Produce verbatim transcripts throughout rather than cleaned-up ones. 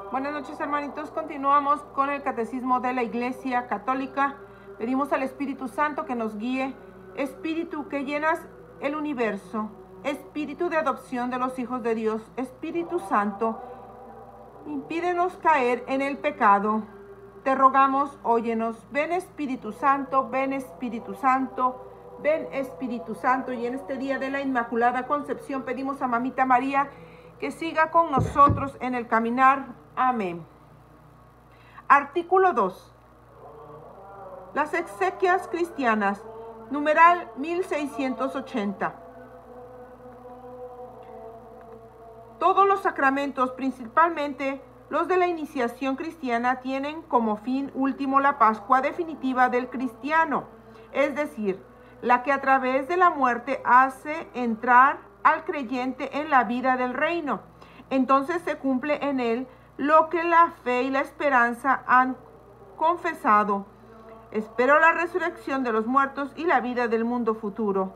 Buenas noches, hermanitos. Continuamos con el Catecismo de la Iglesia Católica. Pedimos al Espíritu Santo que nos guíe. Espíritu que llenas el universo, Espíritu de adopción de los hijos de Dios, Espíritu Santo, impídenos caer en el pecado. Te rogamos, óyenos. Ven Espíritu Santo, ven Espíritu Santo, ven Espíritu Santo. Y en este día de la Inmaculada Concepción pedimos a Mamita María que siga con nosotros en el caminar. Amén. Artículo dos. Las exequias cristianas, numeral mil seiscientos ochenta. Todos los sacramentos, principalmente los de la iniciación cristiana, tienen como fin último la Pascua definitiva del cristiano, es decir, la que a través de la muerte hace entrar al creyente en la vida del reino. Entonces se cumple en él lo que la fe y la esperanza han confesado. Espero la resurrección de los muertos y la vida del mundo futuro.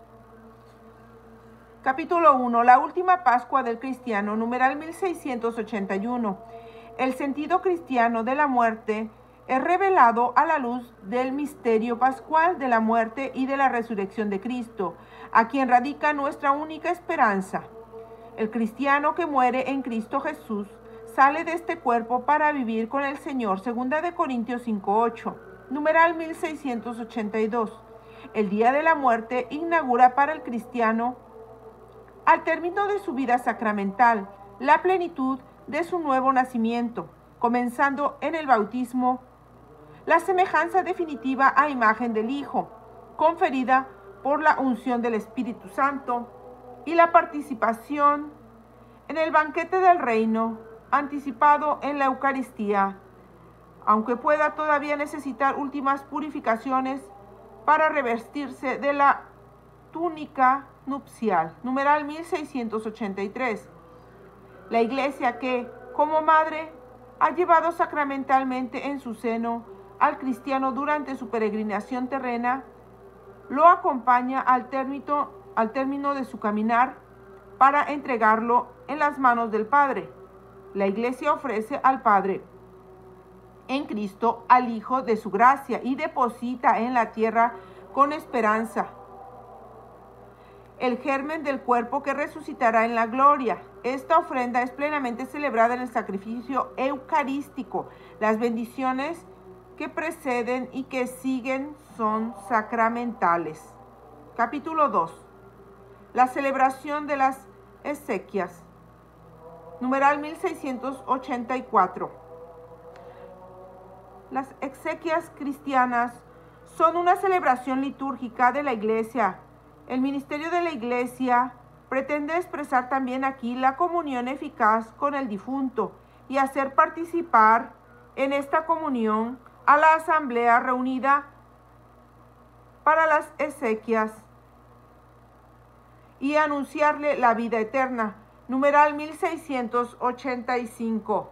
Capítulo uno. La última Pascua del cristiano, numeral mil seiscientos ochenta y uno. El sentido cristiano de la muerte es revelado a la luz del misterio pascual de la muerte y de la resurrección de Cristo, a quien radica nuestra única esperanza. El cristiano que muere en Cristo Jesús sale de este cuerpo para vivir con el Señor, segunda de Corintios cinco ocho, numeral mil seiscientos ochenta y dos. El día de la muerte inaugura para el cristiano, al término de su vida sacramental, la plenitud de su nuevo nacimiento, comenzando en el bautismo, la semejanza definitiva a imagen del Hijo, conferida por la unción del Espíritu Santo, y la participación en el banquete del reino, anticipado en la Eucaristía, aunque pueda todavía necesitar últimas purificaciones para revestirse de la túnica nupcial, numeral mil seiscientos ochenta y tres. La Iglesia que, como madre, ha llevado sacramentalmente en su seno al cristiano durante su peregrinación terrena, lo acompaña al término, al término de su caminar para entregarlo en las manos del Padre. La Iglesia ofrece al Padre en Cristo al Hijo de su gracia y deposita en la tierra con esperanza el germen del cuerpo que resucitará en la gloria. Esta ofrenda es plenamente celebrada en el sacrificio eucarístico. Las bendiciones que preceden y que siguen son sacramentales. Capítulo dos. La celebración de las exequias. Numeral mil seiscientos ochenta y cuatro. Las exequias cristianas son una celebración litúrgica de la Iglesia. El ministerio de la Iglesia pretende expresar también aquí la comunión eficaz con el difunto y hacer participar en esta comunión a la asamblea reunida para las exequias y anunciarle la vida eterna. Numeral mil seiscientos ochenta y cinco.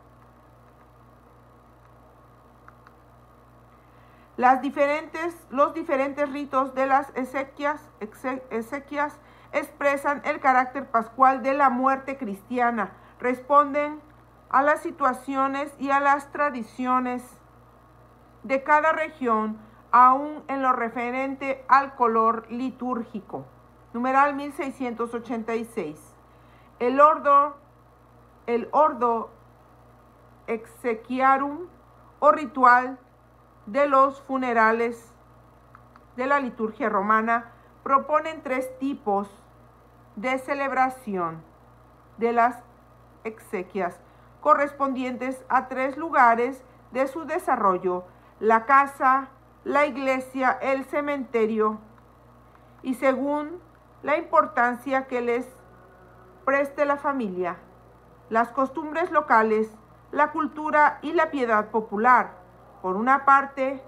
Las diferentes, los diferentes ritos de las exequias, exequias expresan el carácter pascual de la muerte cristiana, responden a las situaciones y a las tradiciones de cada región, aún en lo referente al color litúrgico. Numeral mil seiscientos ochenta y seis. El ordo, el ordo exequiarum o ritual de los funerales de la liturgia romana proponen tres tipos de celebración de las exequias, correspondientes a tres lugares de su desarrollo: la casa, la iglesia, el cementerio, y según la importancia que les preste la familia, las costumbres locales, la cultura y la piedad popular. Por una parte,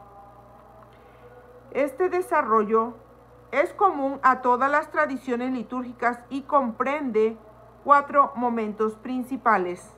este desarrollo es común a todas las tradiciones litúrgicas y comprende cuatro momentos principales.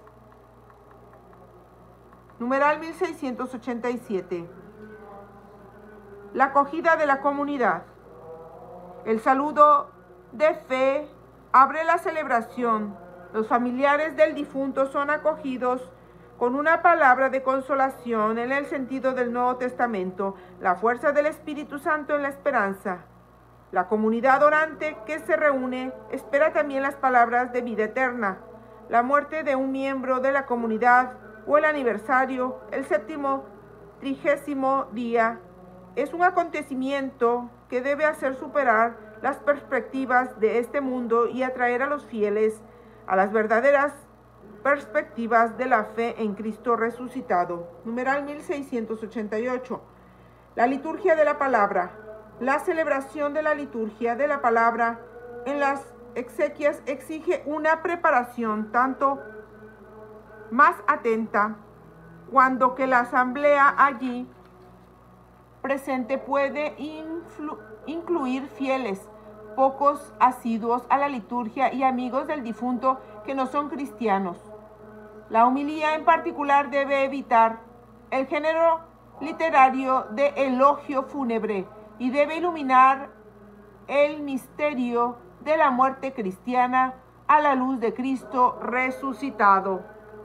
Numeral mil seiscientos ochenta y siete. La acogida de la comunidad. El saludo de fe abre la celebración Los familiares del difunto son acogidos con una palabra de consolación en el sentido del Nuevo Testamento, la fuerza del Espíritu Santo en la esperanza. La comunidad orante que se reúne espera también las palabras de vida eterna. La muerte de un miembro de la comunidad o el aniversario, el séptimo trigésimo día, es un acontecimiento que debe hacer superar las perspectivas de este mundo y atraer a los fieles a las verdaderas perspectivas de la fe en Cristo resucitado. Numeral mil seiscientos ochenta y ocho. La liturgia de la palabra. La celebración de la liturgia de la palabra en las exequias exige una preparación tanto más atenta, cuando que la asamblea allí presente puede incluir fieles, pocos asiduos a la liturgia y amigos del difunto que no son cristianos. La homilía en particular debe evitar el género literario de elogio fúnebre y debe iluminar el misterio de la muerte cristiana a la luz de Cristo resucitado.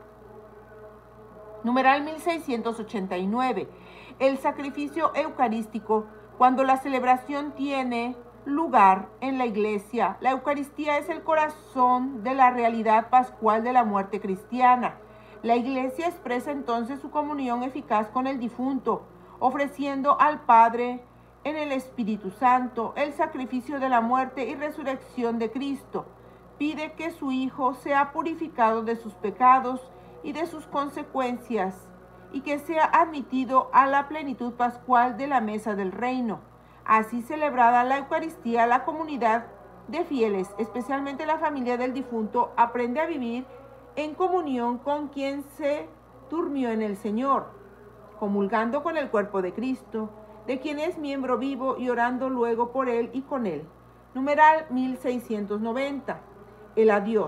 Numeral mil seiscientos ochenta y nueve. El sacrificio eucarístico. Cuando la celebración tiene lugar en la iglesia, la Eucaristía es el corazón de la realidad pascual de la muerte cristiana. La iglesia expresa entonces su comunión eficaz con el difunto, ofreciendo al Padre en el Espíritu Santo el sacrificio de la muerte y resurrección de Cristo. Pide que su Hijo sea purificado de sus pecados y de sus consecuencias, y que sea admitido a la plenitud pascual de la mesa del reino. Así celebrada la Eucaristía, la comunidad de fieles, especialmente la familia del difunto, aprende a vivir en comunión con quien se durmió en el Señor, comulgando con el cuerpo de Cristo, de quien es miembro vivo, y orando luego por él y con él. Numeral mil seiscientos noventa. El adiós.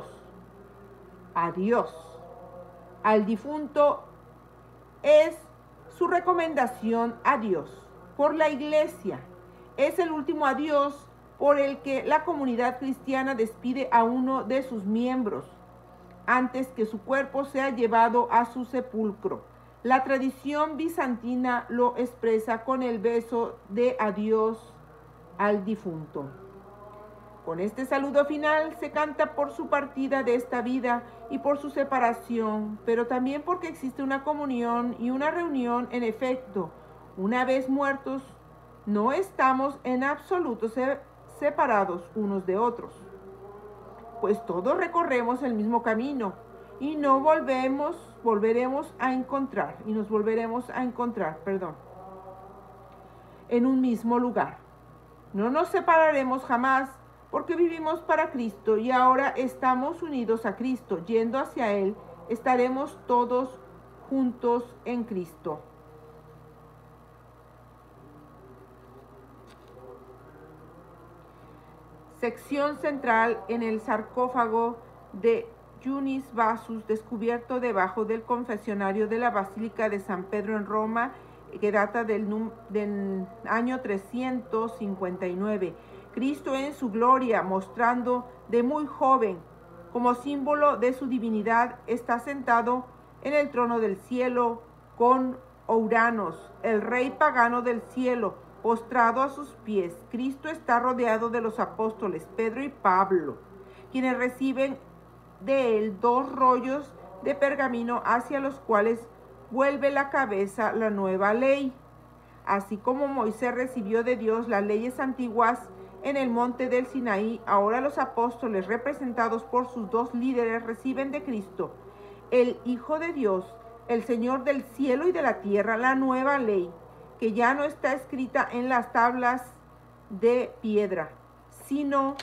Adiós al difunto es su recomendación a Dios por la Iglesia. Es el último adiós por el que la comunidad cristiana despide a uno de sus miembros antes que su cuerpo sea llevado a su sepulcro. La tradición bizantina lo expresa con el beso de adiós al difunto. Con este saludo final se canta por su partida de esta vida y por su separación, pero también porque existe una comunión y una reunión en efecto. Una vez muertos, no estamos en absoluto separados unos de otros, pues todos recorremos el mismo camino y no volvemos, volveremos a encontrar, y nos volveremos a encontrar, perdón, en un mismo lugar. No nos separaremos jamás, porque vivimos para Cristo y ahora estamos unidos a Cristo. Yendo hacia Él, estaremos todos juntos en Cristo. Sección central en el sarcófago de Yunis Vasus, descubierto debajo del confesionario de la Basílica de San Pedro en Roma, que data del, del año trescientos cincuenta y nueve. Cristo en su gloria, mostrando de muy joven, como símbolo de su divinidad, está sentado en el trono del cielo con Ouranos, el rey pagano del cielo, postrado a sus pies. Cristo está rodeado de los apóstoles Pedro y Pablo, quienes reciben de él dos rollos de pergamino hacia los cuales vuelve la cabeza la nueva ley. Así como Moisés recibió de Dios las leyes antiguas en el monte del Sinaí, ahora los apóstoles, representados por sus dos líderes, reciben de Cristo, el Hijo de Dios, el Señor del cielo y de la tierra, la nueva ley, que ya no está escrita en las tablas de piedra, sino,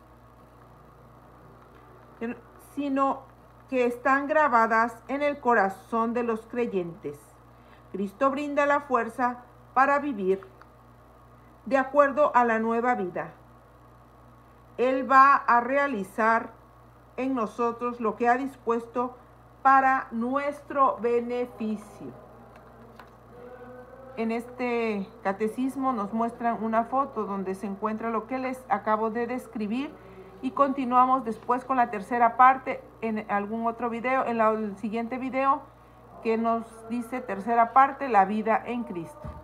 sino que están grabadas en el corazón de los creyentes. Cristo brinda la fuerza para vivir de acuerdo a la nueva vida. Él va a realizar en nosotros lo que ha dispuesto para nuestro beneficio. En este catecismo nos muestran una foto donde se encuentra lo que les acabo de describir, y continuamos después con la tercera parte en algún otro video, en la- el siguiente video que nos dice tercera parte, la vida en Cristo.